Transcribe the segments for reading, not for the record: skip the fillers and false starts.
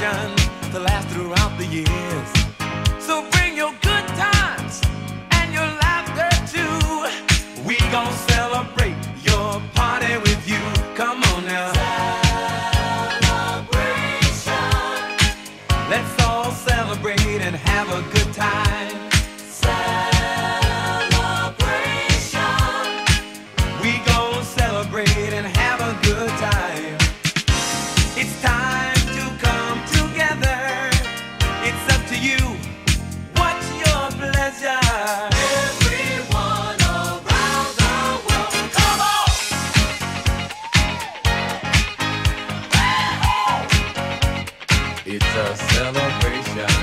celebration to last throughout the years. So bring your good times and your laughter too. We gon' celebrate your party with you. Come on now. Celebration. Let's all celebrate and have a good time. Celebration. We gon' celebrate and have a good time. It's time to come together. It's up to you. What's your pleasure? Everyone around the world, come on! It's a celebration.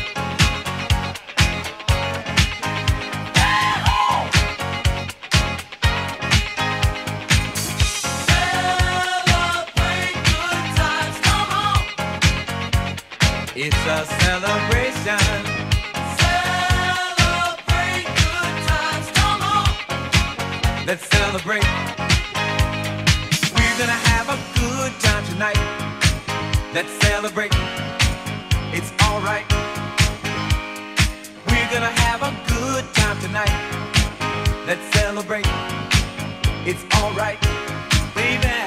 Celebrate good times, come on! It's a celebration. Celebrate good times, come on! Let's celebrate. We're gonna have a good time tonight. Let's celebrate. It's alright. We're gonna have a good time tonight. Let's celebrate. It's alright, baby.